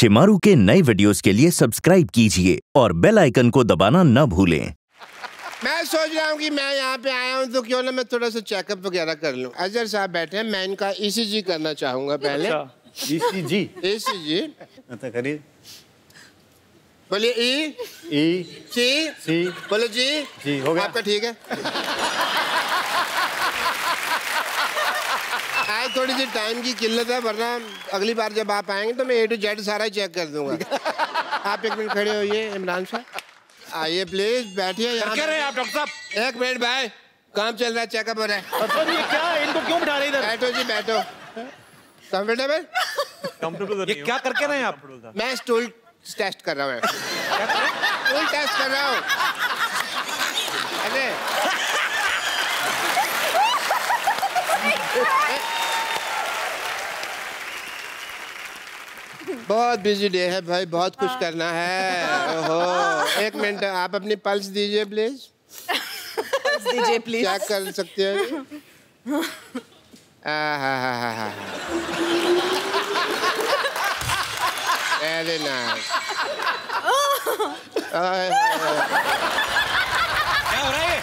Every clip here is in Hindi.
शिमारू के नए वीडियोस के लिए सब्सक्राइब कीजिए और बेल आइकन को दबाना न भूलें। मैं सोच रहा हूँ कि मैं यहाँ पे आया हूँ तो क्यों ना मैं थोड़ा सा चेकअप वगैरह कर लूँ। अजहर साहब बैठे हैं, मैं इनका ईसीजी करना चाहूँगा पहले। ईसीजी? ईसीजी करिए। बोलिए ई सी बोलो जी हो गया। आपका ठीक है। आज थोड़ी सी टाइम की किल्लत है, वरना अगली बार जब आप आएंगे तो मैं A to Z सारा चेक कर दूंगा। आप एक मिनट खड़े होइए इमरान साहब, आइए प्लीज बैठिए यहाँ। क्या रहे हैं आप डॉक्टर साहब? एक मिनट भाई, काम चल रहा है, चेकअप हो रहा है। ये क्या, इनको क्यों बिठा रहे इधर? बैठो जी बैठो। कंफर्टेबल? ये क्या करके रहे हैं आप? मैं स्टूल टेस्ट कर रहा हूँ। स्टूल टेस्ट कर रहा हूँ। अरे बहुत बिजी डे है भाई, बहुत कुछ करना है। ओहो, एक मिनट आप अपनी पल्स दीजिए प्लीज। दीजिए प्लीज। चेक कर सकते हैं? Very nice. क्या हो रहा है?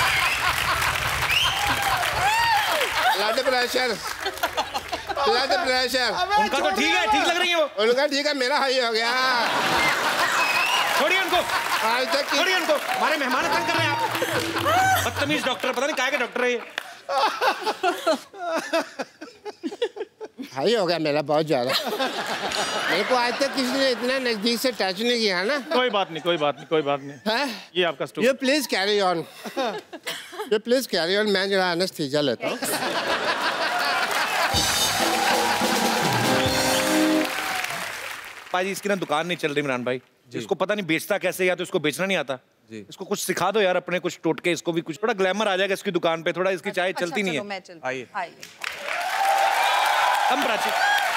Blood pressure, blood pressure. उनका तो ठीक है, ठीक लग रही है वो। उनका ठीक है, मेरा हाई हो गया। छोड़िए उनको, आज तक छोड़िए उनको, हमारे मेहमान तंग कर रहे हैं आप। बदतमीज डॉक्टर, पता नहीं काय का डॉक्टर है ये। हाई हो गया मेरा बहुत ज्यादा। मेरे को आज तक किसी ने इतना नजदीक से टच नहीं किया ना। कोई बात नहीं, कोई बात नहीं, कोई बात नहीं। है ये आपका स्टूल। ये प्लीज कैरी ऑन, ये प्लीज कैरी ऑन। मैं जरा एनेस्थीसिया लेता हूँ। पाजी इसकी ना दुकान नहीं चल रही इमरान भाई, इसको पता नहीं बेचता कैसे, या तो इसको बेचना नहीं आता। इसको कुछ सिखा दो यार, अपने कुछ टोटके, इसको भी कुछ थोड़ा ग्लैमर आ जाएगा इसकी दुकान पे। थोड़ा इसकी चाय चलती नहीं है। आइए हम प्राची,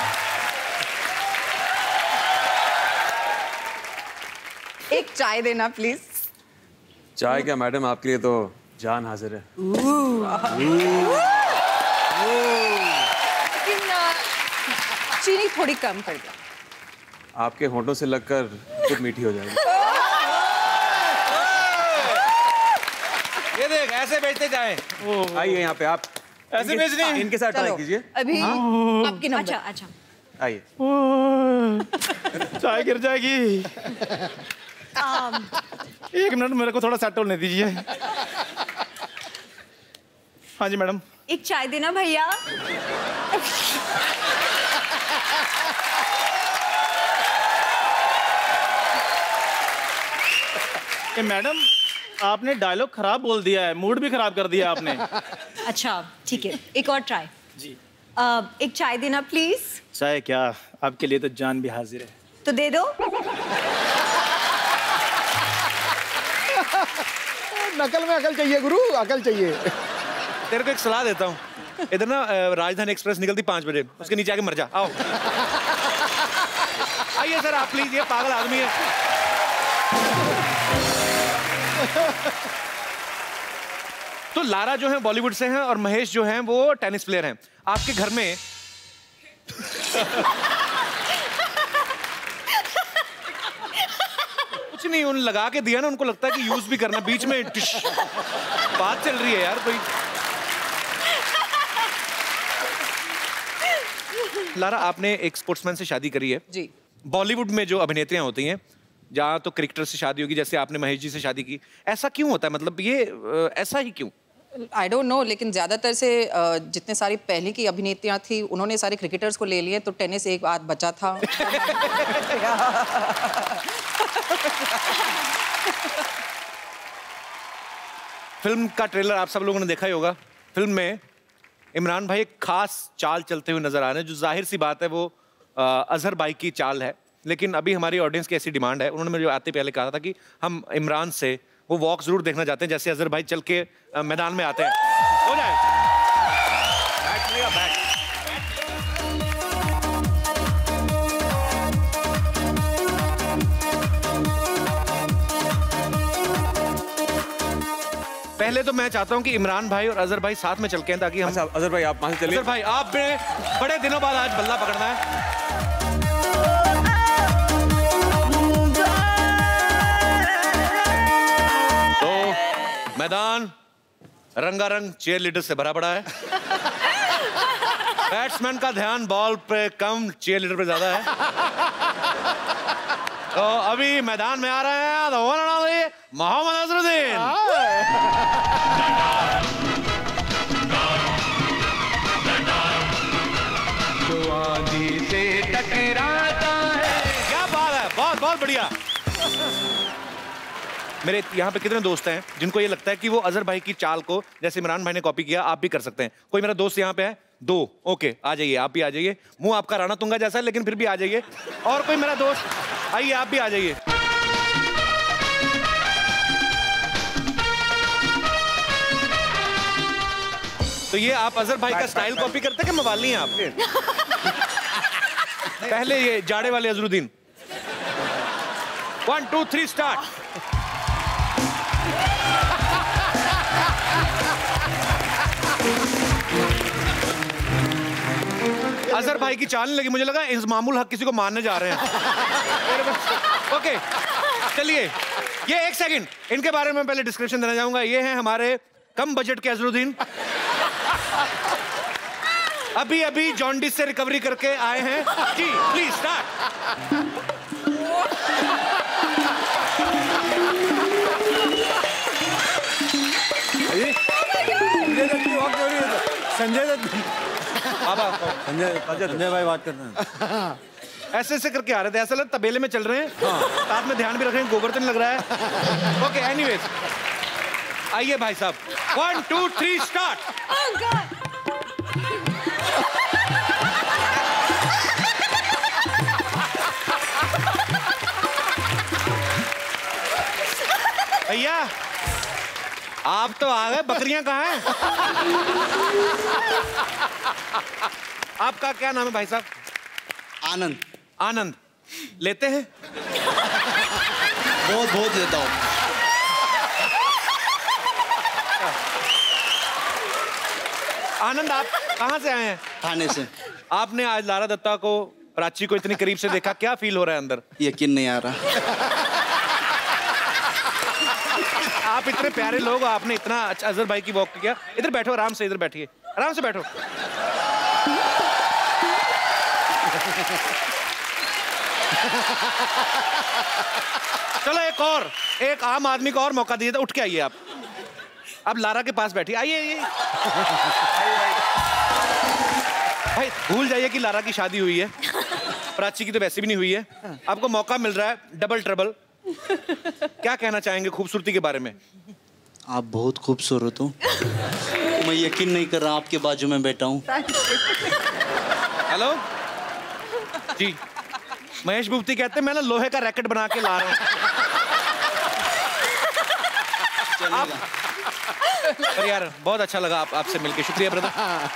एक चाय देना प्लीज। चाय क्या मैडम, आपके लिए तो जान हाजिर है। लेकिन चीनी थोड़ी कम कर दो। आपके होंठों से लगकर खुद मीठी हो जाएगी। ये देख ऐसे बेचते जाए। आइए यहाँ पे, आप ऐसे बेचनी है? इनके साथ ट्राई कीजिए। अभी आपकी नंबर। अच्छा आइए। चाय गिर जाएगी। एक मिनट मेरे को थोड़ा सेट होने दीजिए। हाँ जी मैडम। एक चाय देना भैया। मैडम आपने डायलॉग खराब बोल दिया है, मूड भी खराब कर दिया आपने। अच्छा ठीक है, एक और ट्राई जी। एक चाय देना प्लीज। चाय क्या, आपके लिए तो जान भी हाजिर है। तो दे दो। नकल में अकल चाहिए गुरु, अकल चाहिए। तेरे को एक सलाह देता हूँ, इधर ना राजधानी एक्सप्रेस निकलती 5 बजे, उसके नीचे आके मर जा। आओ आइए सर आप प्लीज, ये पागल आदमी है। तो लारा जो है बॉलीवुड से हैं और महेश जो हैं वो टेनिस प्लेयर हैं। आपके घर में कुछ नहीं, उन लगा के दिया ना, उनको लगता है कि यूज भी करना, बीच में बात चल रही है यार कोई। लारा आपने एक स्पोर्ट्समैन से शादी करी है जी। बॉलीवुड में जो अभिनेत्रियां होती हैं, जहाँ तो क्रिकेटर से शादी होगी, जैसे आपने महेश जी से शादी की, ऐसा क्यों होता है? मतलब ये ऐसा ही क्यों? आई डोंट नो, लेकिन ज़्यादातर से जितने सारी पहले की अभिनेत्रियां थी उन्होंने सारे क्रिकेटर्स को ले लिए, तो टेनिस एक बात बचा था। फिल्म का ट्रेलर आप सब लोगों ने देखा ही होगा। फिल्म में इमरान भाई एक खास चाल चलते हुए नजर आ रहे हैं, जो जाहिर सी बात है वो अजहर भाई की चाल है। लेकिन अभी हमारी ऑडियंस की ऐसी डिमांड है, उन्होंने मुझे आते पहले कहा था कि हम इमरान से वो वॉक जरूर देखना चाहते हैं जैसे अजहर भाई चल के मैदान में आते हैं। हो जाए बैठ। पहले तो मैं चाहता हूं कि इमरान भाई और अजहर भाई साथ में चल के हैं, ताकि हम। अच्छा अजहर भाई आप वहां से चलिए। अजहर भाई आप बड़े दिनों बाद आज बल्ला पकड़ना है। रंगारंग चीयर लीडर से भरा पड़ा है। बैट्समैन का ध्यान बॉल पे कम, चीयर लीडर पे ज्यादा है। तो अभी मैदान में आ रहे हैं मोहम्मद अजहरुद्दीन। से टकराता है। क्या बात है, बहुत बहुत बढ़िया। मेरे यहाँ पे कितने दोस्त हैं जिनको ये लगता है कि वो अजहर भाई की चाल को जैसे इमरान भाई ने कॉपी किया, आप भी कर सकते हैं? कोई मेरा दोस्त यहाँ पे है? 2, ओके, आ जाइए, आप भी आ जाइए। मुंह आपका राणा तुंगा जैसा है लेकिन फिर भी आ जाइए। और कोई मेरा दोस्त, आइए आप भी आ जाइए। तो ये आप अजहर भाई का स्टाइल कॉपी करते हैं कि मवाली हैं आप? पहले ये जाड़े वाले अजहरुद्दीन। 1 2 3 स्टार्ट। अजहर भाई की चाल नहीं लगी, मुझे लगा इंजमामुल हक किसी को मारने जा रहे हैं। ओके, चलिए, ये 1 सेकंड, इनके बारे में पहले डिस्क्रिप्शन देना चाहूंगा। ये हैं हमारे कम बजट के अजहरुद्दीन, अभी अभी जॉन्डिस से रिकवरी करके आए हैं। जी प्लीज स्टार्ट। संजय दत्त, संजय भाई बात करते हैं। ऐसे ऐसे करके आ रहे थे, ऐसा लग तबेले में चल रहे हैं। साथ में ध्यान भी रख रहे हैं, गोबर तो नहीं लग रहा है। ओके, एनीवेज, आइए भाई साहब। 1 2 3 स्टार्ट। भैया आप तो आ गए, बकरियां कहाँ हैं? आपका क्या नाम है भाई साहब? आनंद। आनंद लेते हैं? बहुत बहुत लेता हूँ। आनंद, आप कहाँ से आए हैं? थाने से। आपने आज लारा दत्ता को, प्राची को इतनी करीब से देखा, क्या फील हो रहा है अंदर? यकीन नहीं आ रहा। आप इतने प्यारे लोग, आपने इतना अच्छा अजहर भाई की वॉक किया। इधर बैठो, आराम से इधर बैठिए, आराम से बैठो। चलो एक आम आदमी को और मौका दीजिए। उठ के आइए आप लारा के पास बैठिए। आइए भाई, भूल जाइए कि लारा की शादी हुई है, प्राची की तो वैसे भी नहीं हुई है। आपको मौका मिल रहा है डबल ट्रबल। क्या कहना चाहेंगे खूबसूरती के बारे में? आप बहुत खूबसूरत हो। मैं यकीन नहीं कर रहा, आपके बाजू में बैठा हूँ। हेलो जी, महेश भूपति कहते हैं मैं ना लोहे का रैकेट बना के ला रहा हूँ। पर यार बहुत अच्छा लगा आपसे मिलके, शुक्रिया ब्रदर।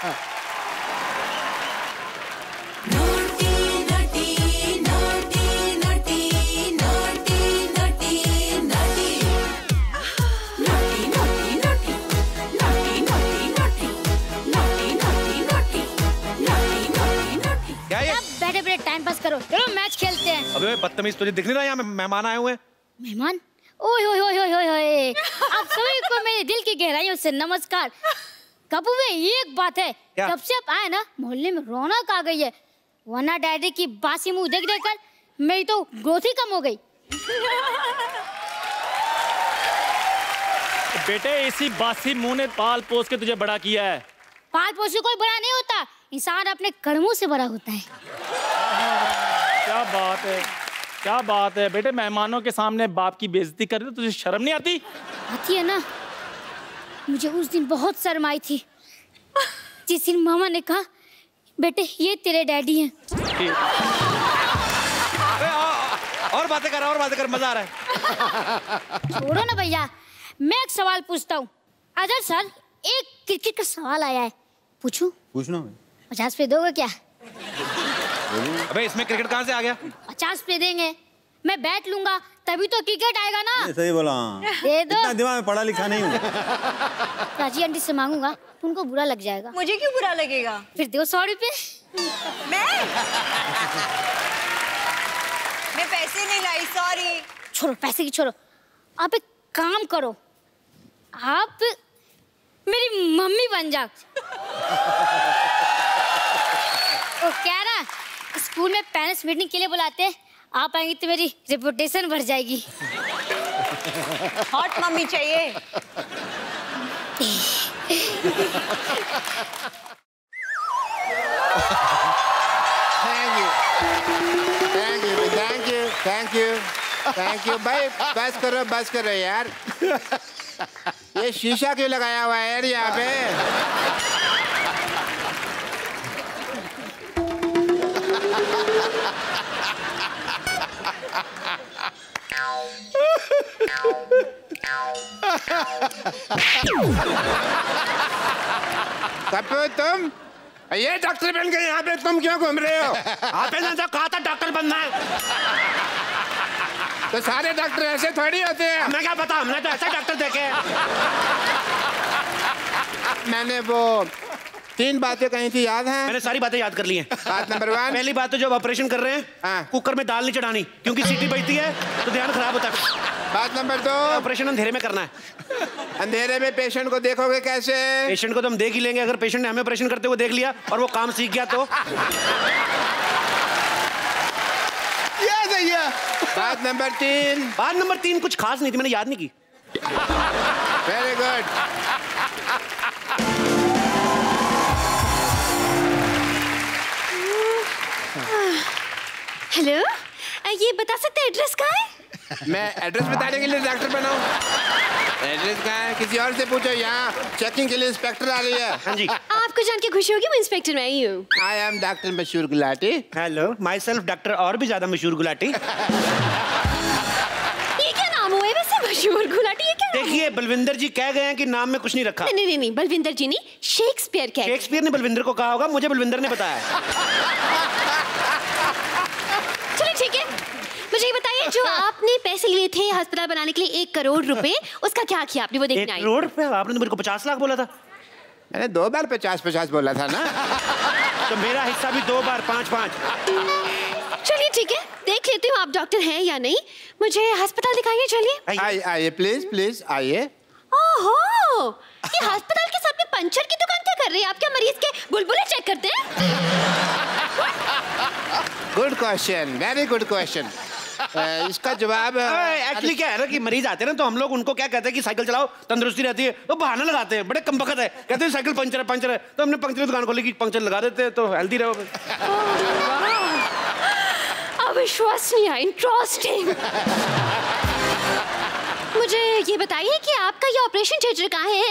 टाइम पास करो, चलो मैच खेलते हैं। अबे बदतमीज, तुझे दिख नहीं रहा यहाँ मेहमान आए हुए हैं? मेहमान? ओए होए होए होए होए, आप सभी को मेरे दिल की गहराइयों से नमस्कार। कपूर भाई, ये एक बात है, जब से आप आए ना, मोहल्ले में रौनक आ गई है, वरना डैडी की बासी मुंह देख देख कर मेरी तो ग्रोथ ही कम हो गई। बेटे, इसी बासी मुंह ने पाल पोस के तुझे बड़ा किया है। पाल पोस के कोई बड़ा नहीं होता, इंसान अपने कर्मों से बड़ा होता है। क्या बात है, क्या बात है बेटे, मेहमानों के सामने बाप की बेइज्जती कर रहे हो, तुझे शर्म नहीं आती? आती है ना। मुझे उस दिन बहुत शर्म आई थी, जिस दिन मामा ने कहा बेटे ये तेरे डैडी हैं। और बातें कर, मजा आ रहा है। छोड़ो ना भैया, मैं एक सवाल पूछता हूँ। अजहर सर, एक क्रिकेट का सवाल आया है, पूछूं? पूछना। 50 पे दोगे क्या? अबे इसमें क्रिकेट कहाँ से आ गया? 50 पे देंगे, मैं बैट लूंगा तभी तो क्रिकेट आएगा ना। सही बोला। दे दो। इतना दिमाग में पढ़ा लिखा नहीं हूँ। प्राची आंटी से मांगूंगा तो उनको बुरा लग जाएगा। मुझे क्यों बुरा लगेगा? फिर दो 100 रुपए। मैं पैसे नहीं लाई, सॉरी। छोड़ो पैसे की, छोड़ो। आप एक काम करो, आप मेरी मम्मी बन जा। वो क्या ना, स्कूल में पेरेंट्स मीटिंग के लिए बुलाते हैं, आप आएंगी तो मेरी रेपुटेशन बढ़ जाएगी। हॉट मम्मी चाहिए। थैंक यू भाई। बस करो यार। ये शीशा क्यों लगाया हुआ है यार यहाँ पे? कपूर तुम ये डॉक्टर बन गए यहाँ पे, तुम क्यों घूम रहे हो? आपने तो कहा था डॉक्टर बनना है। तो सारे डॉक्टर ऐसे थोड़ी होते हैं। हमें क्या पता, हमने तो ऐसे डॉक्टर देखे हैं। मैंने वो 3 बातें कही थी, याद है? मैंने सारी बातें याद कर ली हैं। बात नंबर 1, पहली बात तो जब ऑपरेशन कर रहे हैं, हाँ। कुकर में दाल नहीं चढ़ानी, क्योंकि सीटी बजती है तो ध्यान खराब होता है। बात नंबर 2, ऑपरेशन अंधेरे में करना है। अंधेरे में पेशेंट को देखोगे कैसे? पेशेंट को तो हम देख ही लेंगे, अगर पेशेंट ने हमें ऑपरेशन करते हुए देख लिया और वो काम सीख गया तो। बात नंबर 3, बात नंबर 3 कुछ खास नहीं थी, मैंने याद नहीं की। Very good. हेलो, ये बता सकते हैं एड्रेस कहाँ है? मैं एड्रेस बताने के लिए डॉक्टर बना हूँ। एड्रेस कहाँ है? किसी और से पूछो। यहाँ चेकिंग के लिए इंस्पेक्टर आ रही है। हाँ जी। आपको जान के खुशी होगी, मैं इंस्पेक्टर में आई हूँ। आई am doctor Mashoor Gulati. Hello, myself doctor और भी ज्यादा मशहूर गुलाटी। ये क्या नाम हुआ है वैसे, मशहूर गुलाटी? ये क्या? देखिए, बलविंदर जी कह गए हैं कि नाम में कुछ नहीं रखा। नहीं, बलविंदर जी नहीं, शेक्सपियर कह। शेक्सपियर ने बलविंदर को कहा होगा, मुझे बलविंदर ने बताया। चलो ठीक है, मुझे ये बताइए, जो आपने पैसे लिए थे अस्पताल बनाने के लिए 1 करोड़ रुपए, उसका क्या किया आपने? वो देखने आई। 1 करोड़ रुपए? आपने तो मेरे को 50 लाख बोला था। मैंने 2 बार 50-50 बोला था ना। तो मेरा हिस्सा भी 2 बार 5-5। चलिए ठीक है, देख लेती हूँ आप डॉक्टर हैं या नहीं। मुझे अस्पताल दिखाइए, चलिए। आइए प्लीज आइए। ओहो, ये अस्पताल के सामने पंचर की दुकान क्या कर रही है? आप क्या मरीज के बुलबुले चेक करते हैं? Good question, very good question. इसका जवाब एक्चुअली क्या है ना कि मरीज आते हैं ना, तो हम लोग उनको क्या कहते हैं कि साइकिल चलाओ, तंदुरुस्ती रहती है, तो बहाना लगाते हैं, बड़े कमबख्त है, कहते हैं साइकिल पंचर है, तो हमने पंचर की दुकान खोली कि पंचर लगा देते हैं तो हेल्दी रहो। अविश्वसनीय, इंटरेस्टिंग। मुझे ये बताइए कि आपका ये ऑपरेशन थिएटर कहाँ है?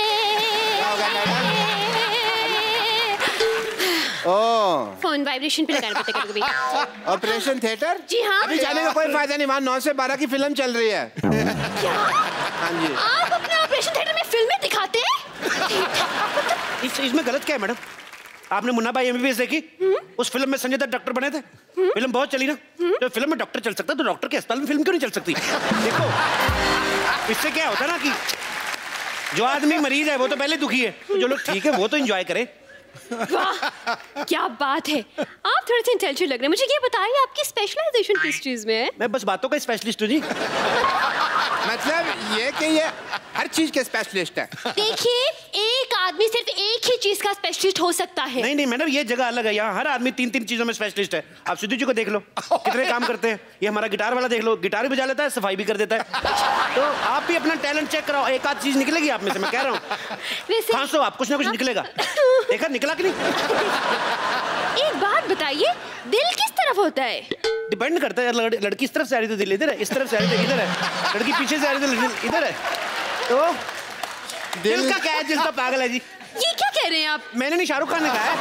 फोन वाइब्रेशन पे लगाना पड़ता है कभी। Operation theatre? जी हाँ। अभी जाने का कोई फायदा नहीं, वहाँ 9 से 12 की फिल्म चल रही है। क्या? हाँ जी। आप अपने ऑपरेशन थिएटर में फिल्में दिखाते हैं? इसमें गलत क्या है मैडम? आपने मुन्ना भाई एमबीबीएस देखी? उस फिल्म में संजय दत्त डॉक्टर बने थे, फिल्म बहुत चली ना। तो फिल्म में डॉक्टर चल सकता है तो डॉक्टर के अस्पताल में फिल्म क्यों नहीं चल सकती? देखो, इससे क्या होता है ना कि जो आदमी मरीज है वो तो पहले दुखी है, तो जो लोग ठीक है वो तो एंजॉय करे। वाह, क्या बात है, आप थोड़े से इंटेलिजेंट लग रहे हैं। मुझे ये बताइए, आपकी स्पेशलाइजेशन किस चीज में है? मैं बस बातों का स्पेशलिस्ट हूँ जी। मतलब ये कि ये हर चीज के स्पेशलिस्ट है। देखिए, एक आदमी सिर्फ एक ही चीज का स्पेशलिस्ट हो सकता है। नहीं मैडम, ये जगह अलग है, यहाँ हर आदमी 3-3 चीजों में स्पेशलिस्ट है। आप सिद्धू जी को देख लो, कितने काम करते हैं। ये हमारा गिटार वाला देख लो, गिटार भी बजा लेता है, सफाई भी कर देता है। तो आप भी अपना टैलेंट चेक कराओ, एक आध चीज निकलेगी आप में से, मैं कह रहा हूँ। खांसो आप, कुछ ना कुछ निकलेगा। देखा निकला कि नहीं? एक बात बताइए, दिल किस तरफ होता है? डिपेंड करता है, लड़की इस तरफ से आ रही तो दिल इधर है, इस तरफ से आ रही तो इधर है, लड़की पीछे से आ रही तो दिल इधर है। तो दिल का क्या है? दिल तो पागल है जी। ये क्या कह रहे हैं आप? मैंने नहीं, शाहरुख खान ने कहा है।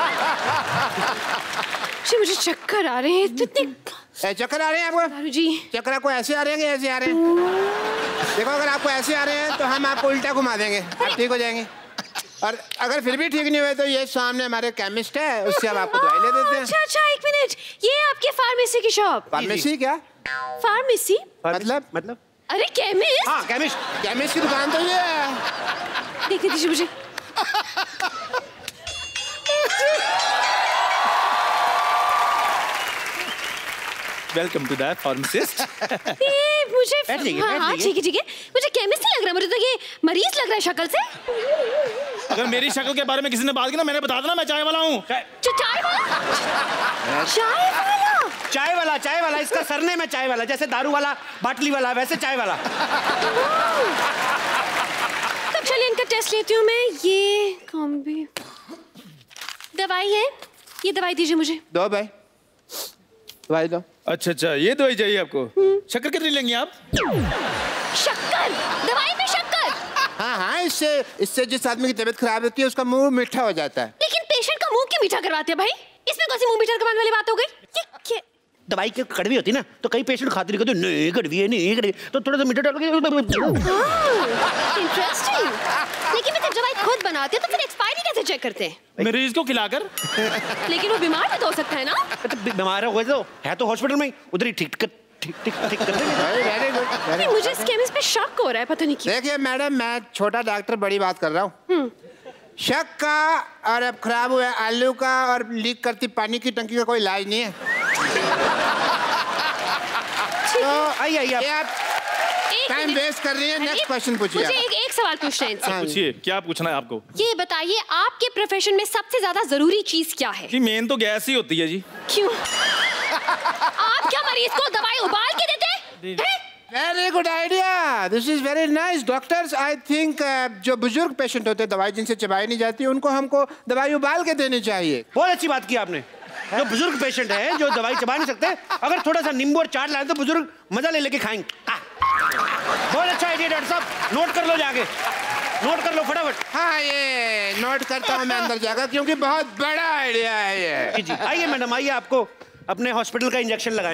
मुझे चक्कर आ रहे हैं। चक्कर आ रहे हैं आपको? जी। चक्कर आपको ऐसे आ रहे हैं कि ऐसे आ रहे हैं? देखो, अगर आपको ऐसे आ रहे हैं तो हम आपको उल्टा घुमा देंगे, आप ठीक हो जाएंगे। और अगर फिर भी ठीक नहीं हुए तो ये सामने हमारे केमिस्ट है, उससे हम आपको दवाई ले देते हैं। अच्छा, एक मिनट, ये आपके फार्मेसी की शॉप? फार्मेसी क्या? फार्मेसी मतलब? अरे केमिस्ट। हाँ, केमिस्ट की दुकान तो ये है। देख दीजिए मुझे। Welcome to the pharmacist. मुझे हाँ ठीक है मुझे केमिस्ट लग रहा है, मुझे तो ये मरीज लग रहा है शक्ल से। अगर मेरी शक्ल के बारे में किसी ने बात की ना, मैंने बता देना मैं चाय वाला हूँ। चाय वाला इसका सरनेम है चाय वाला, जैसे दारू वाला, बाटली वाला, वैसे चाय वाला। तब चलिए इनका टेस्ट लेती हूँ मैं। ये कौन भी दवाई है, ये दवाई दीजिए मुझे। दो भाई, दवाई दो। अच्छा, ये दवाई चाहिए आपको? शक्कर कितनी लेंगी आप? शक्कर? दवाई में शक्कर? हाँ, इससे जिस आदमी की तबीयत खराब होती है उसका मुंह मीठा हो जाता है। लेकिन पेशेंट का मुंह क्यों मीठा करवाते हैं भाई? इसमें कौन सी मुंह मीठा करवाने वाली बात हो गई? ये दवाई की कड़वी होती ना, तो कई पेशेंट खाते नहीं, कहते नहीं कड़वी है, नहीं कड़वी, तो थोड़ा सा मीठा डाल के। इंटरेस्टिंग। लेकिन मैं जब दवाई खुद बनाते हैं तो फिर एक्सपायरी कैसे चेक करते हैं? मरीज को खिलाकर। लेकिन वो बीमार तो हो सकता है ना? तो बीमार है तो हॉस्पिटल में उधर ही ठीक कर देंगे। मुझे इस केमिस्ट पे शक हो रहा है, पता नहीं क्यों। देखिए मैडम, मैं छोटा डॉक्टर बड़ी बात कर रहा हूँ। शक का और अब खराब हुआ आलू का और लीक करती पानी की टंकी का कोई इलाज नहीं है। तो आइए आप टाइम वेस्ट कर रही है। नेक्स्ट क्वेश्चन पूछिए। मुझे एक सवाल पूछना है इनसे। पूछिए, क्या पूछना है आपको? ये बताइए, आपके प्रोफेशन में सबसे ज्यादा जरूरी चीज क्या है? जी मेन तो गैस ही होती है जी। क्यों? आप क्या मरीज को दवाई उबाल के देते हैं? Very good idea, this is very nice. Doctors I think जो बुजुर्ग पेशेंट होते हैं, दवाई जिनसे चबाई नहीं जाती, उनको हमको दवाई उबाल के देनी चाहिए। बहुत अच्छी बात की आपने। जो बुजुर्ग पेशेंट है जो दवाई चबा नहीं सकते, अगर थोड़ा सा नींबू और चाट लाए तो बुजुर्ग मजा ले लेके खाएंगे। बहुत अच्छा आइडिया डॉक्टर साहब, नोट कर लो जाके, नोट कर लो फटाफट। हाँ, ये नोट करता हूँ मैं अंदर जाकर, क्योंकि बहुत बड़ा आइडिया है ये। जी आइए मैडम, आइए आपको अपने हॉस्पिटल का इंजेक्शन लगाएं।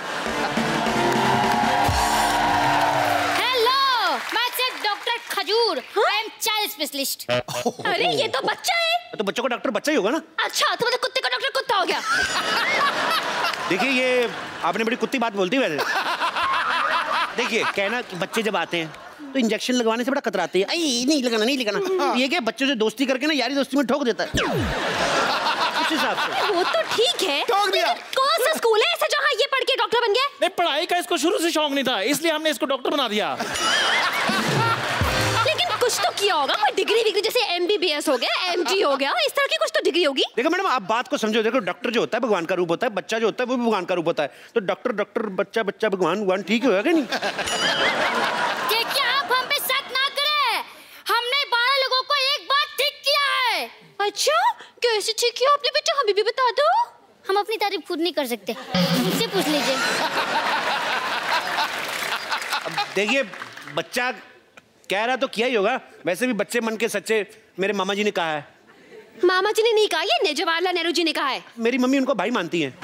हेलो, मैं डॉक्टर खजूर, आई एम चाइल्ड स्पेशलिस्ट। अरे ये तो बच्चा है। तो बच्चों का डॉक्टर बच्चा ही होगा ना? अच्छा, तो मतलब कुत्ते का डॉक्टर कुत्ता हो गया। देखिए, ये आपने बड़ी कुत्ती बात बोलती है वैसे। देखिए, कहना कि बच्चे जब आते हैं तो इंजेक्शन लगवाने से बड़ा कतराते हैं। नहीं लगाना। ये क्या बच्चों से दोस्ती करके ना यारी दोस्ती में ठोक देता है। उस हिसाब से वो तो ठीक है। ठोक दिया। कौन सा स्कूल है ऐसा जहाँ ये पढ़ के डॉक्टर बन गया? नहीं, पढ़ाई का इसको शुरू से शौक नहीं था, इसलिए हमने इसको डॉक्टर बना दिया। लेकिन कुछ तो किया होगा, कोई डिग्री जैसे MBBS हो गया, MD हो गया, इस तरह की कुछ तो डिग्री होगी। देखो मैडम, आप बात को समझो। देखो, डॉक्टर जो होता है भगवान का रूप होता है, बच्चा जो होता है वो भी भगवान का रूप होता है। तो डॉक्टर बच्चा भगवान ठीक होगा क्या? नहीं क्या आप हम पे शक ना करें, हमने 12 लोगों को एक बार ठीक किया है। अच्छा, कैसे ठीक किया आपने बेटा, हमें भी बता दो। हम अपनी तारीफ खुद नहीं कर सकते, मुझसे पूछ लीजिए। देखिए, बच्चा कह रहा तो किया ही होगा। वैसे भी बच्चे मन के सच्चे, मेरे मामा जी ने कहा है। मामा जी ने नहीं कहा, ये जवाहरलाल नेहरू जी ने कहा है। मेरी मम्मी उनको भाई मानती हैं।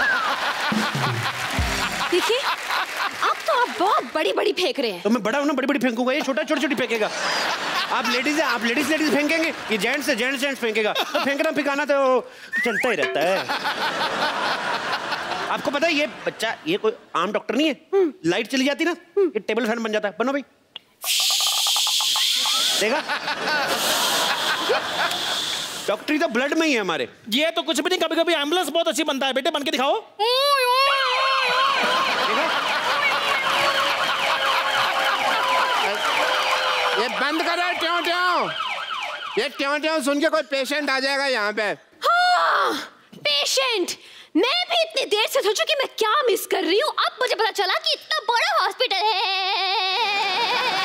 देखिए, अब तो आप बहुत बड़ी फेंक रहे हैं। तो मैं बड़ा हूं ना, बड़ी फेंकूंगा, ये छोटी फेंकेगा। आप लेडीज फेंकेंगे, ये जेंट्स फेंकेगा। तो फेंकना फिकाना तो चलता ही रहता है। आपको पता है ये बच्चा, ये कोई आम डॉक्टर नहीं है। लाइट चली जाती ना, ये टेबल फैन बन जाता है। बनो भाई, देखा? डॉक्टरी तो ब्लड में ही है हमारे। ये तो कुछ भी नहीं, कभी एम्बुलेंस बहुत अच्छी बनता है। बेटे बन के दिखाओ। ये बंद करो ट्यों। ये ट्यों सुन के कोई पेशेंट आ जाएगा यहाँ पे। हाँ, पेशेंट। मैं भी इतनी देर से सोचूं कि मैं क्या मिस कर रही हूँ। अब मुझे पता चला कि इतना बड़ा हॉस्पिटल है।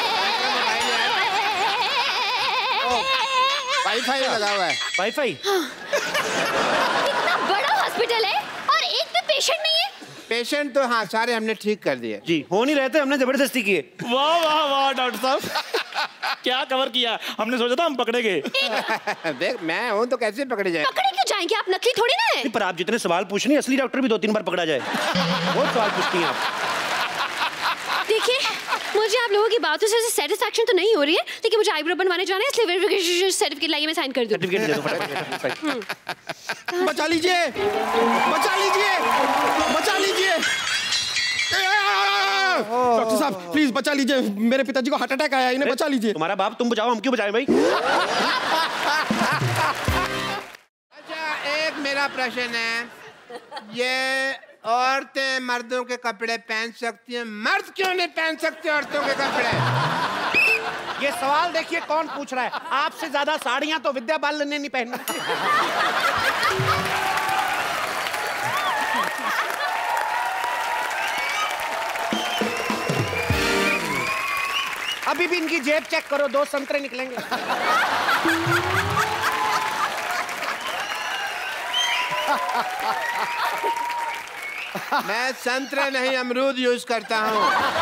वाईफाई लगा हुआ है। वाईफाई? इतना बड़ा हॉस्पिटल है और एक भी पेशेंट नहीं है। पेशेंट तो हाँ सारे हमने ठीक कर दिए जी, हो नहीं रहते, हमने जबरदस्ती किए। वाह डॉक्टर साहब, क्या कवर किया। हमने सोचा था हम पकड़े गए। देख, मैं हूँ तो कैसे पकड़े जाए? पकड़े क्यों जाएंगे, आप नकली थोड़ी ना है। पर आप जितने सवाल पूछ रही हैं, असली डॉक्टर भी 2-3 बार पकड़ा जाए। बहुत सवाल पूछती हैं आप। देखिए, मुझे आप लोगों की बातों से सेटिस्फैक्शन तो नहीं हो रही है, लेकिन मुझे आईब्रो बनवाने जाना है, इसलिए वेरिफिकेशन सर्टिफिकेट लाइए, मैं साइन कर दूं। सर्टिफिकेट दे दो फटाफट। बचा लीजिए, बचा लीजिए, बचा लीजिए। डॉक्टर साहब प्लीज बचा लीजिए, मेरे पिताजी को हार्ट अटैक आया, इन्हें बचा लीजिए। तुम्हारा बाप, तुम बचाओ, हम क्यों बचाएं भाई? अच्छा, एक मेरा प्रश्न है, ये औरतें मर्दों के कपड़े पहन सकती हैं, मर्द क्यों नहीं पहन सकते औरतों के कपड़े? ये सवाल देखिए कौन पूछ रहा है। आपसे ज्यादा साड़ियां तो विद्या बालन ने नहीं पहनी। अभी भी इनकी जेब चेक करो, 2 संतरे निकलेंगे। मैं संतरे नहीं अमरूद यूज करता हूँ।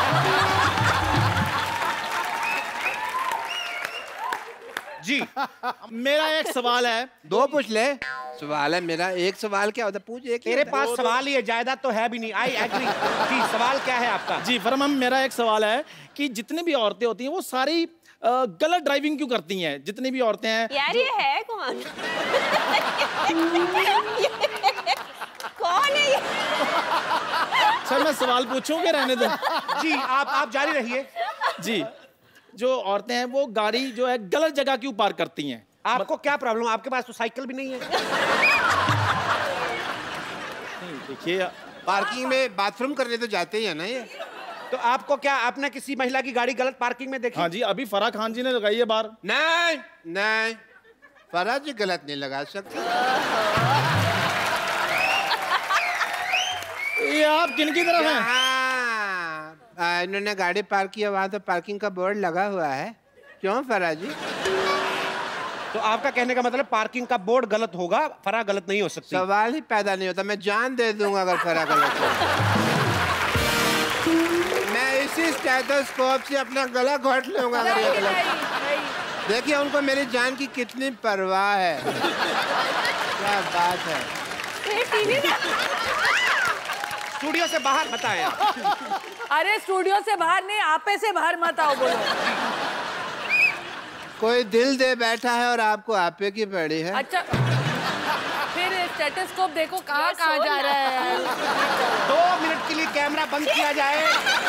जी मेरा एक सवाल है। 2 पूछ ले। सवाल है मेरा, एक सवाल क्या होता? पूछ एक। तेरे पास सवाल ही है, जायदाद तो है भी नहीं। I agree. जी सवाल क्या है आपका? जी फरमान, मेरा एक सवाल है कि जितनी भी औरतें होती हैं वो सारी गलत ड्राइविंग क्यों करती हैं? जितनी भी औरतें हैं यार ये है कौन? कौन है ये? सर मैं सवाल पूछूं कि रहने दो? जी आप जारी रहिए। जी, जो औरतें हैं वो गाड़ी जो है गलत जगह क्यों पार्क करती हैं? आपको क्या प्रॉब्लम? आपके पास तो साइकिल भी नहीं है। नहीं देखिए, पार्किंग में बाथरूम करने तो जाते ही है ना ये। तो आपको क्या, आपने किसी महिला की गाड़ी गलत पार्किंग में देखी? हाँ जी, अभी फराह खान जी ने लगाई है बार। नहीं नहीं, फराह जी गलत नहीं लगा सकते। ये आप किनकी तरफ हैं? इन्होंने गाड़ी पार्क किया, वहाँ तो पार्किंग का बोर्ड लगा हुआ है। क्यों फराह जी? तो आपका कहने का मतलब पार्किंग का बोर्ड गलत होगा, फराह गलत नहीं हो सकती? सवाल ही पैदा नहीं होता। मैं जान दे दूंगा अगर फराह गलत हो। मैं इसी स्टेथोस्कोप से अपना गला घोट लूंगा अगर ये गलत। देखिए उनको मेरी जान की कितनी परवाह है। क्या बात है। स्टूडियो से बाहर मत आए। अरे स्टूडियो से बाहर नहीं, आपे से बाहर मत आओ। बोलो कोई दिल दे बैठा है और आपको आपे की पड़ी है। अच्छा फिर स्टेथोस्कोप देखो कहाँ जा रहा है। 2 मिनट के लिए कैमरा बंद किया जाए।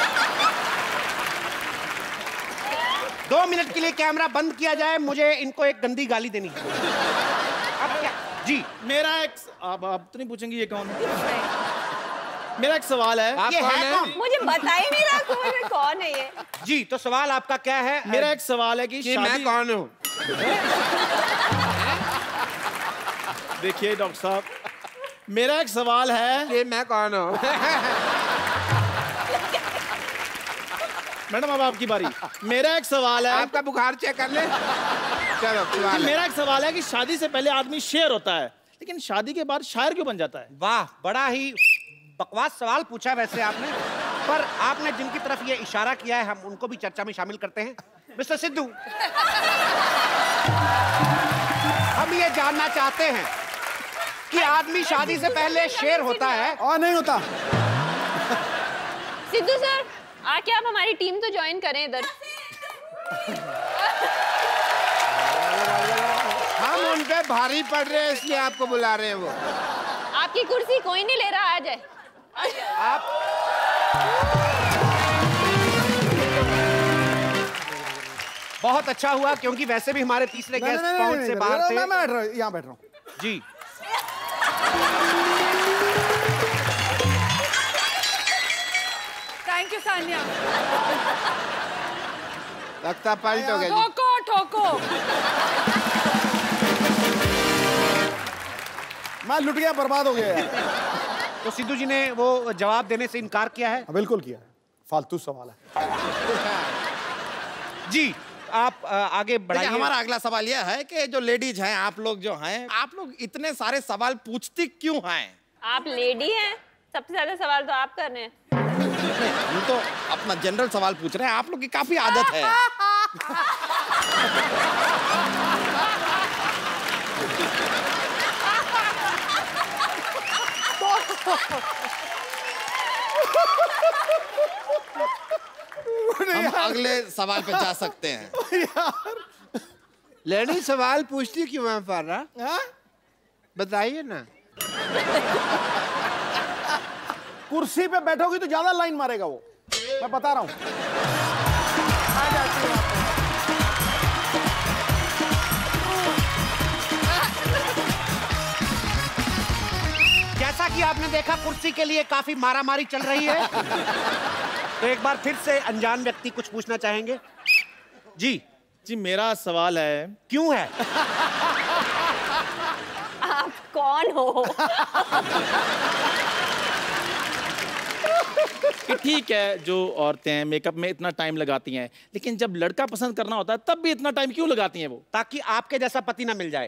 2 मिनट के लिए कैमरा बंद किया जाए। मुझे इनको एक गंदी गाली देनी है। अब क्या? जी मेरा एक, आप तो नहीं पूछेंगे ये कौन है? मेरा एक सवाल है। ये है कौन? मुझे बता ही नहीं रहा कौन है ये। जी तो सवाल आपका क्या है? मेरा एक सवाल है कि मैं कौन हूँ? देखिए डॉक्टर साहब, मेरा एक सवाल है कि मैं कौन हूँ? मैडम अब आपकी बारी। मेरा एक सवाल है। आपका बुखार चेक कर ले। चलो सवाल। मेरा एक सवाल है कि शादी से पहले आदमी शेर होता है, लेकिन शादी के बाद शायर क्यों बन जाता है? वाह, बड़ा ही बकवास सवाल पूछा वैसे आपने, पर आपने जिनकी तरफ ये इशारा किया है हम उनको भी चर्चा में शामिल करते हैं। मिस्टर सिद्धू, हम ये जानना चाहते हैं कि आदमी शादी से पहले शेर होता है और नहीं होता? सिद्धू सर आके आप हमारी टीम तो ज्वाइन करें इधर। हम उन पे भारी पड़ रहे हैं इसलिए आपको बुला रहे हैं। वो आपकी कुर्सी कोई नहीं ले रहा, आ जाए। आप बहुत अच्छा हुआ क्योंकि वैसे भी हमारे तीसरे गेस्ट पहुंच से बाहर थे। मैं यहाँ बैठ रहा हूँ। जी थैंक यू सानिया। लगता पलट हो गया। ठोको ठोको। मैं लुट गया, बर्बाद हो गया यार। तो सिद्धू जी ने वो जवाब देने से इनकार किया है? बिल्कुल किया है, फालतू सवाल है। जी आप आगे बढ़ाइए। हमारा अगला सवाल यह है कि जो लेडीज हैं, आप लोग जो हैं, आप लोग इतने सारे सवाल पूछती क्यों हैं? आप लेडी हैं, सबसे ज्यादा सवाल तो आप कर रहे हैं। हम तो अपना जनरल सवाल पूछ रहे हैं, आप लोग की काफी आदत है। हम अगले सवाल पे जा सकते हैं। लेडी सवाल पूछती क्यों है फर्रा? बताइए ना। कुर्सी पे बैठोगी तो ज्यादा लाइन मारेगा वो, मैं बता रहा हूँ। क्या जैसा कि आपने देखा कुर्सी के लिए काफी मारामारी चल रही है। तो एक बार फिर से अनजान व्यक्ति कुछ पूछना चाहेंगे? जी जी, मेरा सवाल है, क्यों है? आप कौन हो? कि ठीक है, जो औरतें मेकअप में इतना टाइम लगाती हैं, लेकिन जब लड़का पसंद करना होता है तब भी इतना टाइम क्यों लगाती हैं वो? ताकि आपके जैसा पति ना मिल जाए।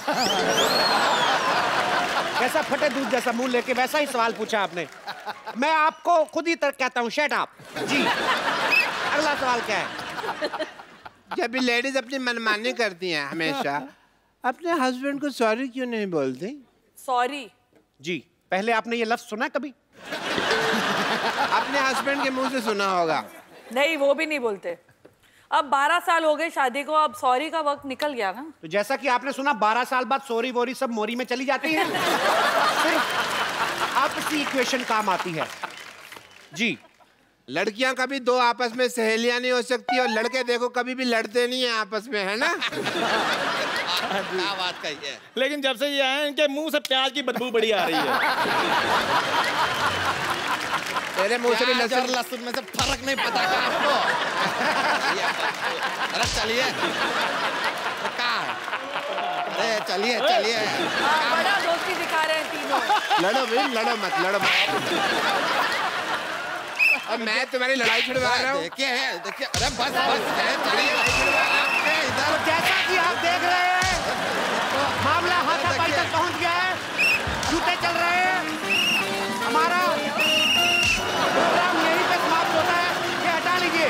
जैसा फटे दूध जैसा मुंह लेके वैसा ही सवाल पूछा आपने। मैं आपको खुद ही तक कहता हूँ, शट अप। जी, अगला सवाल क्या है? जब भी लेडीज अपनी मनमानी करती हैं हमेशा, अपने हस्बैंड को सॉरी क्यों नहीं बोलती? सॉरी? जी, पहले आपने ये लफ्ज सुना कभी? अपने हस्बैंड के मुंह से सुना होगा। नहीं, वो भी नहीं बोलते। अब 12 साल हो गए शादी को, अब सॉरी का वक्त निकल गया ना। तो जैसा कि आपने सुना, 12 साल बाद सॉरी वोरी सब मोरी में चली जाती है। सिर्फ आपसी इक्वेशन काम आती है। जी, लड़कियां कभी दो आपस में सहेलियां नहीं हो सकती, और लड़के देखो कभी भी लड़ते नहीं है आपस में, है ना? क्या बात कही है। लेकिन जब से ये आए, इनके मुंह से प्याज की बदबू बड़ी आ रही है। तेरे मुंह से भी प्याज और लहसुन में से फर्क नहीं पता क्या आपको? अरे चलिए, अरे चलिए चलिए। बड़ा दोस्ती दिखा रहे हैं तीनों। लड़ो भाई, लड़ो मत, लड़ो मत। अब मैं तुम्हारी लड़ाई छुड़वा रहा हूँ। देखिए, अरे बस है, चलिए। इधर जैसा कि आप देख रहे हैं, मामला हाथापाई तक पहुंच गया है। जूते चल रहे हैं। हमारा प्रोग्राम यहीं पे समाप्त होता है। ये हटा लीजिए।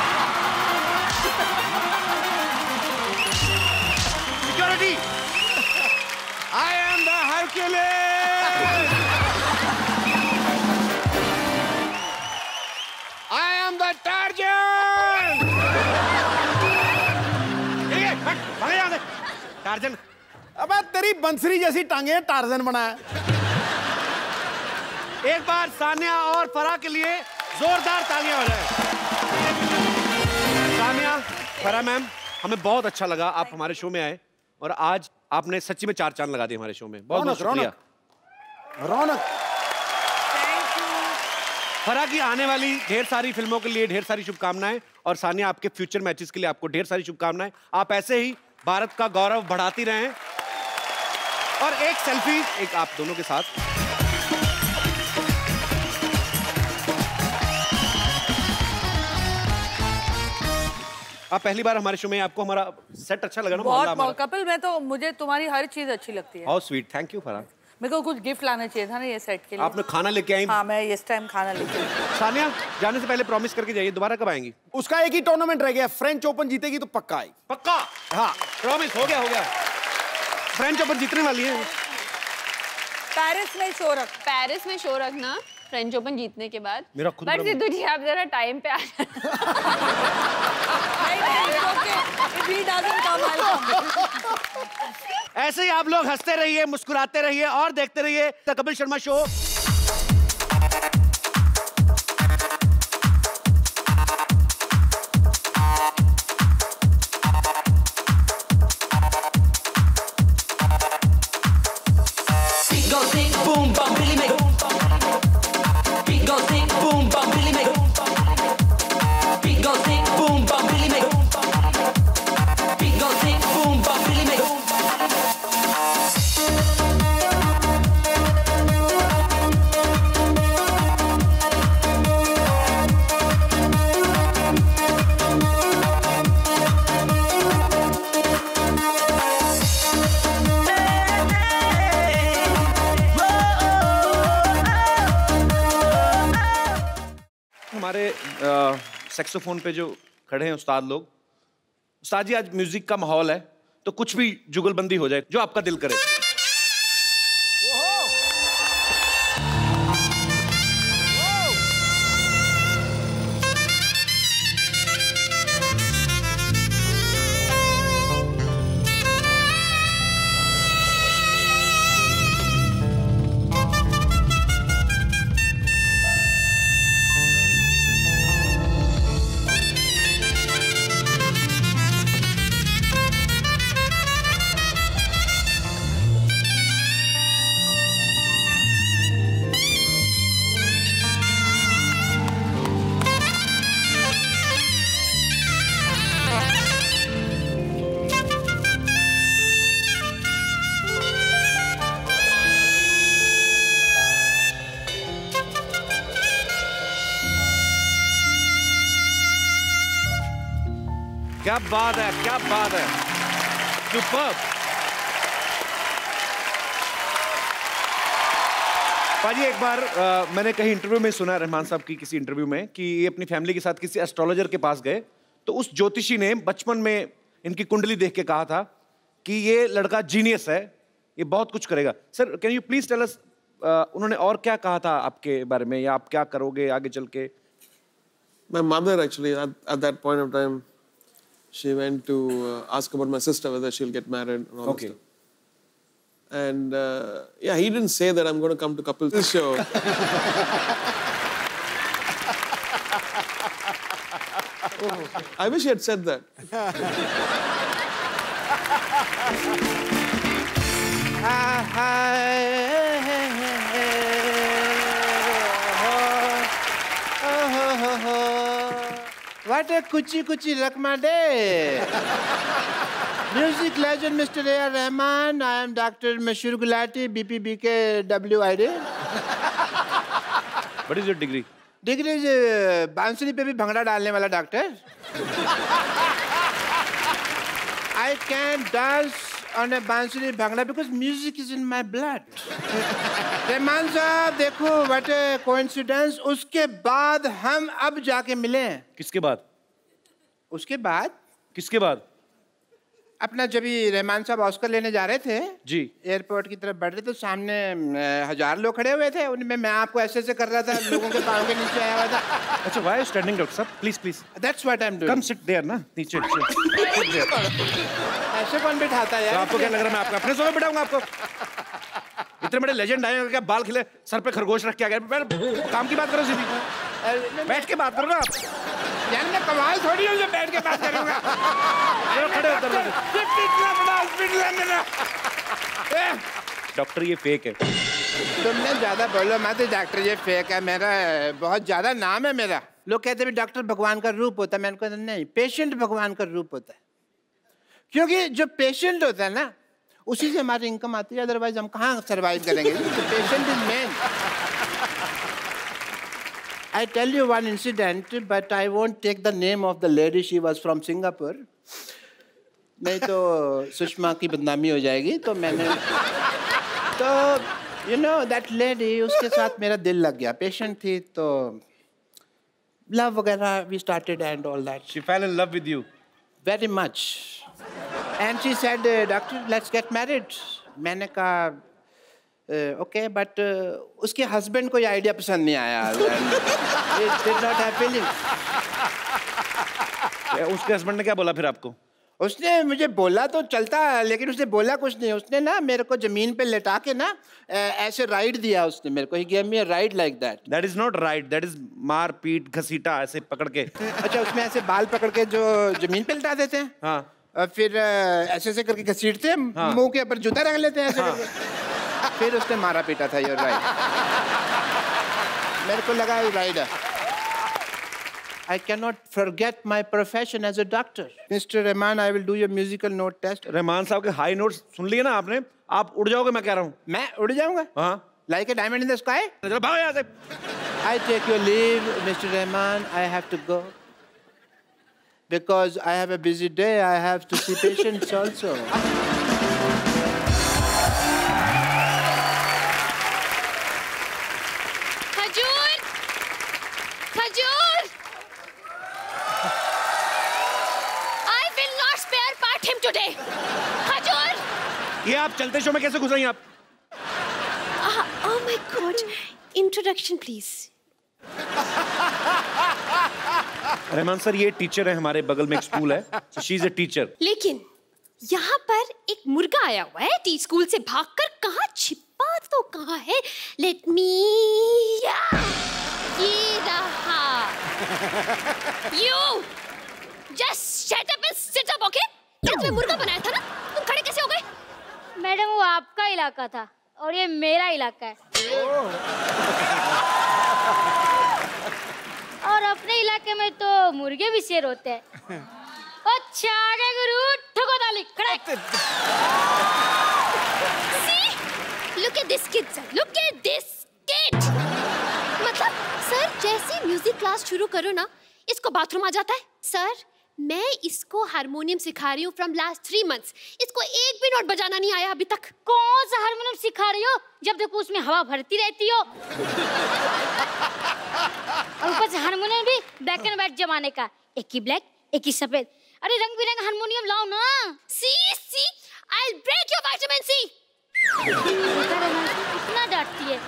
Security, I am the Hercules! I am the Tarzan! भागे यहाँ से। टार्जन, अबे तेरी बंसरी जैसी टांगे टार्जन बना है। एक बार सानिया और फराह के लिए जोरदार तालियां हो जाए। सानिया, फराह मैम, हमें बहुत अच्छा लगा आप हमारे शो में आए, और आज आपने सच्ची में 4 चांद लगा दिए हमारे शो में। बहुत बहुत शुक्रिया। रौनक, फराह की आने वाली ढेर सारी फिल्मों के लिए ढेर सारी शुभकामनाएं, और सानिया आपके फ्यूचर मैचेस के लिए आपको ढेर सारी शुभकामनाएं। आप ऐसे ही भारत का गौरव बढ़ाती रहें। और एक सेल्फी एक आप दोनों के साथ। आप पहली बार हमारे शो में, आपको हमारा सेट अच्छा लगा ना? बहुत। कपिल, मैं तो, मुझे तुम्हारी हर चीज अच्छी लगती है। How sweet, thank you Farah. मेरे को कुछ गिफ्ट लाना चाहिए था ना ये सेट के लिए। आपने खाना लेके आई? हाँ, मैं इस टाइम खाना लेके आई। सानिया, जाने से पहले प्रॉमिस करके जाइए, दोबारा कब आएंगी? उसका एक ही टूर्नामेंट रह गया, फ्रेंच ओपन जीतेगी तो पक्का आएगी। पक्का? हाँ, प्रॉमिस हो गया, हो गया। फ्रेंच ओपन जीतने वाली है। पेरिस में शो रख। पेरिस में शो रखना फ्रेंच ओपन जीतने के बाद। मेरा खुद बट सिद्धू जी, आप जरा टाइम पे आ ऐसे ही आप लोग हंसते रहिए, मुस्कुराते रहिए और देखते रहिए द कपिल शर्मा शो। हमारे सेक्सोफोन पे जो खड़े हैं उस्ताद लोग, उस्ताद जी, आज म्यूजिक का माहौल है तो कुछ भी जुगलबंदी हो जाए जो आपका दिल करे। क्या बात है, क्या बात है, सुपर्ब। पाजी एक बार मैंने कहीं इंटरव्यू में सुना, रहमान साहब की किसी इंटरव्यू में, कि ये अपनी फैमिली के साथ किसी एस्ट्रोलॉजर के पास गए तो उस ज्योतिषी ने बचपन में इनकी कुंडली देख के कहा था कि ये लड़का जीनियस है, ये बहुत कुछ करेगा। Sir can you please tell us उन्होंने और क्या कहा था आपके बारे में, या आप क्या करोगे आगे चल के? My mother actually at that point of time, she went to ask about my sister whether she'll get married and all that stuff. And yeah, he didn't say that I'm going to come to Kapil's show. I wish he had said that. What a kuchi kuchi rakma day. Music legend Mr. A.R. Rahman. I am Dr. Mashur Gulati, BPBK WID. What is your degree? Degree is बांसुरी पे भी भंगड़ा डालने वाला doctor. I can dance on a बांसुरी bhangra because music is in my blood. Rahman साहब देखो what a coincidence. उसके बाद हम अब जाके मिले. किसके बाद? उसके बाद? किसके बाद? अपना जब भी रहमान साहब ऑस्कर लेने जा रहे थे जी, एयरपोर्ट की तरफ बढ़ रहे थे, सामने 1000 लोग खड़े हुए थे, उनमें मैं आपको ऐसे ऐसे कर रहा था, लोगों के पाँव के नीचे आया हुआ था. अच्छा, why are you standing, doctor साहब? Please please. That's what I'm doing. Come sit there ना, नीचे. ऐसे कौन बिठाता है यार? तो आपको क्या लग रहा है मैं आपको अपने सोफे बिठाऊंगा आपको? इतने बड़े लेजेंड आए क्या बाल खिले, सर पे खरगोश रख के आ गए? काम की बात करो सीधी, बैठ के बात करो ना आप. यार मैं कमाल थोड़ी हूँ जो बैठ के बात करूँगा. खड़े होकर डॉक्टर ये फेक है. तुमने ज्यादा बोलो मत. डॉक्टर ये फेक है, मेरा बहुत ज्यादा नाम है मेरा. लोग कहते हैं डॉक्टर भगवान का रूप होता है. मैंने कहा नहीं, पेशेंट भगवान का रूप होता है. क्योंकि जो पेशेंट होता है ना उसी से हमारी इनकम आती है, अदरवाइज हम कहाँ सर्वाइव करेंगे. Patient is main. I tell you one incident, but I won't take the name of the lady. She was from Singapore. नहीं तो सुषमा की बदनामी हो जाएगी. तो मैंने you know that lady, उसके साथ मेरा दिल लग गया. पेशेंट थी तो love वगैरह we started and all that. She fell in love with you. Very much. And she said, doctor, let's get married. मैंने कहा okay, but उसके हस्बैंड को ये आइडिया पसंद नहीं आया. It did not have feelings. उसके हस्बैंड ने क्या बोला फिर आपको? उसने मुझे बोला तो चलता, लेकिन उसने बोला कुछ नहीं. उसने ना मेरे को जमीन पे लेटा के ना ऐसे राइड दिया उसने मेरे को. He gave me a ride like that. That is not ride, that is मार पीट घसीटा ऐसे पकड़ के. अच्छा, उसमें ऐसे बाल पकड़ के जो जमीन पे लेटा देते हैं. हाँ. फिर ऐसे ऐसे करके घसीटते हैं, मुंह के ऊपर जूता रख लेते हैं ऐसे करके. फिर उसने मारा पीटा था. ये राइड मेरे को लगा ride. I cannot forget my profession as a doctor. Mr. Rahman, I will do your musical note test. Rahman साहब के हाई नोट्स सुन लिए ना आपने? आप उड़ जाओगे, मैं कह रहा हूँ. मैं उड़ जाऊंगा? हाँ. Like a diamond in the sky? चलो भागो यहाँ से. I take your leave, Mr. Rahman. I have to go because I have a busy day. I have to see patients also. ये आप चलते शो में कैसे घुस रही हैं आप? Oh my God! Introduction, please. Rahman sir ये टीचर है, हमारे बगल में एक स्कूल है. So she is a teacher. लेकिन यहाँ पर एक मुर्गा आया हुआ है टी स्कूल से भागकर. कहाँ छिपा तो कहाँ है? Let me. ये रहा. You just shut up and sit up, okay? ये तुम्हें मुर्गा बनाया था ना? तुम खड़े कैसे हो गए? मैडम वो आपका इलाका था और ये मेरा इलाका है. और अपने इलाके में तो मुर्गे भी शेर होते हैं. अच्छा आगे गुरु ठोको ताली खड़े. See, look at this kid, sir. Look at this kid. मतलब सर जैसे म्यूजिक क्लास शुरू करो ना, इसको बाथरूम आ जाता है. सर मैं इसको हारमोनियम सिखा रही हूँ फ्रॉम लास्ट 3 months। इसको एक भी नोट बजाना नहीं आया अभी तक। कौन सा हारमोनियम सिखा रही हो? जब देखो उसमें हवा भरती रहती हो। और ऊपर से हारमोनियम भी ब्लैक एंड व्हाइट जमाने का, एक ही ब्लैक एक ही सफेद। अरे रंग बिरंगा हारमोनियम लाओ ना। सी I'll break your vitamin C। इतना डांटती है।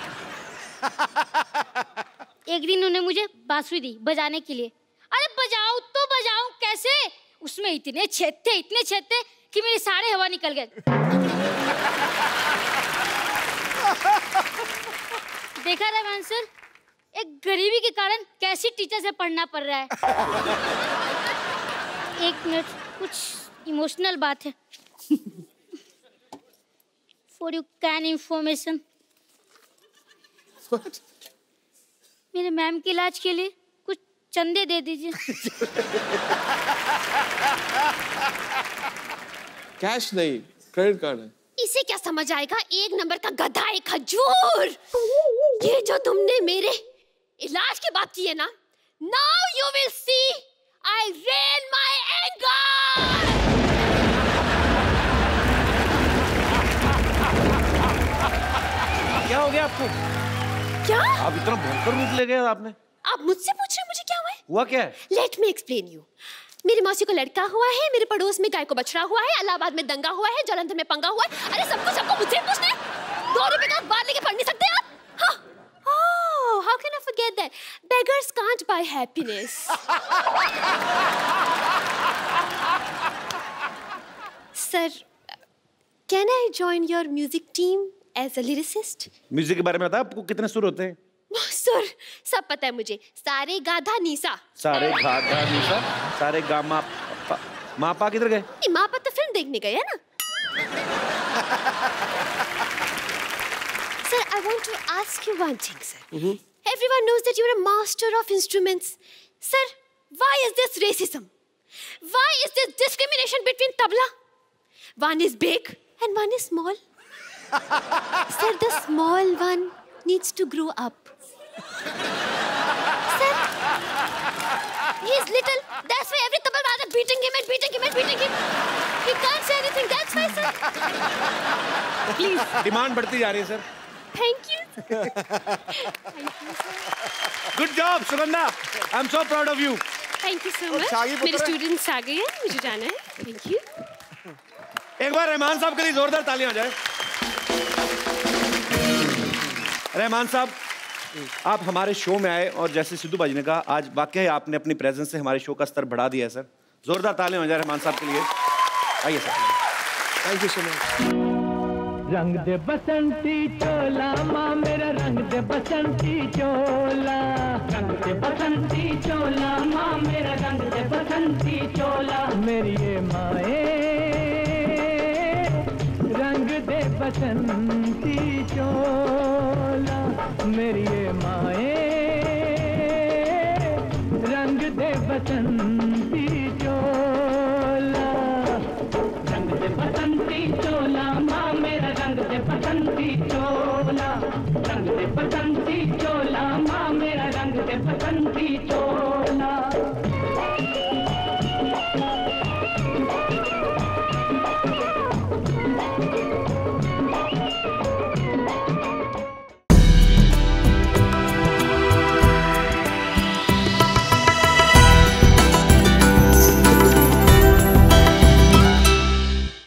एक दिन उन्होंने मुझे बांसुरी दी बजाने के लिए। अरे बजाऊं तो बजाऊं कैसे? उसमें इतने छेद थे कि मेरे सारे हवा निकल गए। देखा रहमान सर, एक गरीबी के कारण कैसी टीचर से पढ़ना पड़ रहा है। एक मिनट, कुछ इमोशनल बात है। फॉर यू कैन इंफॉर्मेशन, मेरे मैम के इलाज के लिए कुछ चंदे दे दीजिए। कैश नहीं, क्रेडिट कार्ड है। इसे क्या समझ आएगा? 1 नंबर का गधा, एक खजूर। ये जो तुमने मेरे इलाज की बात की है ना, now you will see I rein my anger. क्या हो गया आपको? क्या? आप इतना भयंकर रूप ले गए आपने। आप मुझसे पूछ रहे हैं मुझे क्या हुआ है? हुआ क्या है? Let me explain you. मेरी मौसी को लड़का हुआ है, मेरे पड़ोस में गाय को बछड़ा हुआ है, इलाहाबाद में दंगा हुआ है, जालंधर में पंगा हुआ है। अरे सबको मुझसे पूछना है? 2 रुपए का अखबार लेके पढ़ नहीं सकते आप? हाँ। Oh, how can I forget that? Beggars can't buy happiness. Sir, can I join your music team as a lyricist? Music के बारे में बताओ, आपको कितने सुर होते हैं? सर सब पता है मुझे। सारे गाधा नीसा। सारे गाधा नीसा, सारे गा मा पा। मापा किधर गए? मापा तो फिल्म देखने गए है ना। Sir, I want to ask you one thing, sir. Everyone knows that you're a master of instruments. Sir, why is this racism? Why is this discrimination between tabla? One is big and one is small. Sir, the small one needs to grow up. Sir, he's little. That's why every tabla rather beating him and beating him and beating him. He can't say anything. That's why, sir. Please. Demand बढ़ती जा रही है sir. Thank you. Good job, Sugandha. I'm so proud of you. Thank you so much. मेरे स्टूडेंट्स आ गए हैं, मुझे जाना है। Thank you. एक बार रहमान साहब के लिए जोरदार तालियां हो जाए। रहमान साहब, आप हमारे शो में आए और जैसे सिद्धू बाजी ने कहा, आज वाकई आपने अपनी प्रेजेंस से हमारे शो का स्तर बढ़ा दिया है सर। जोरदार तालियां हो जाए रहमान साहब के लिए। आइए sir. Thank you so much. Rang De बसंती चोला माँ मेरा, रंग दे बसंती चोला, रंग दे बसंती चोला माँ मेरा, रंग दे बसंती चोला। मेरी ये माए रंग दे बसंती चोला, मेरी ये माए रंग दे बसंती